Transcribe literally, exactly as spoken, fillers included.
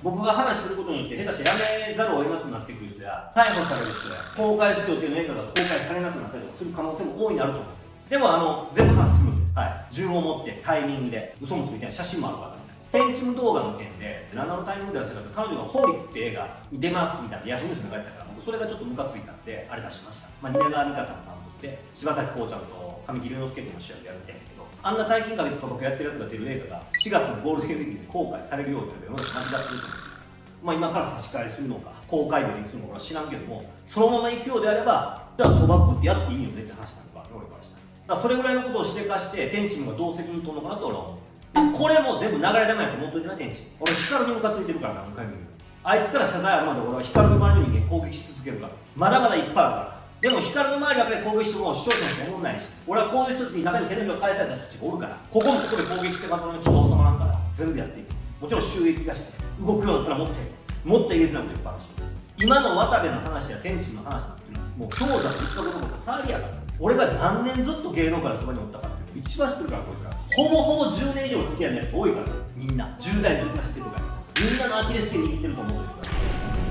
僕が話することによって下手してやめざるを得なくなってくる人や逮捕される人や公開する予定の映画が公開されなくなったりとかする可能性も大いにあると思ってます。でもあの全部話するんで、はい、順を持ってタイミングで嘘もついてない写真もあるからね。天チム動画の件で何のタイミングで出したかって彼女がホーリーって映画に出ますみたいなヤフーニュースに流れたから僕それがちょっとムカついたんであれ出しました。まあ、蜷川美香さんの担当で柴咲コウちゃんと神木隆之介君の主役でやるみたいだけど、あんな大金かけて賭博やってるやつが出る映画がしがつのゴールデンウィークで公開されるようになるような間違ってると思う。まあ今から差し替えするのか公開日にするのか俺は知らんけども、そのまま行くようであればじゃあ賭博ってやっていいよねって話なのか俺からしたら。だからそれぐらいのことをしでかして天チムがどう責任取るのかなと俺は思う。これも全部流れ玉やと思っといてな天チム。俺ヒカルにムカついてるから何回も言う。あいつから謝罪あるまで俺はヒカルの周りの人間攻撃し続けるから。まだまだいっぱいあるから。でもヒカルの周りばっかり攻撃しても視聴者の人思んないし、俺はこういう人たちに中にテレビが返された人たちがおるから、ここもここで攻撃してまとめの気が収まらんから全部やっていきます。もちろん収益化して動くようになったらもっとやります。もっとえげつないこといっぱいあるしです。今の渡部の話や天チムの話なんていうのはもう強者と言ったこととか騒ぎやから。俺が何年ずっと芸能界のそばにおったかっていうのを一番知ってるからこいつら。ほぼほぼじゅうねん以上付き合いのやつ多いからみんなじゅう代の時から知ってるからみんなのアキレス腱握ってると思うといてください。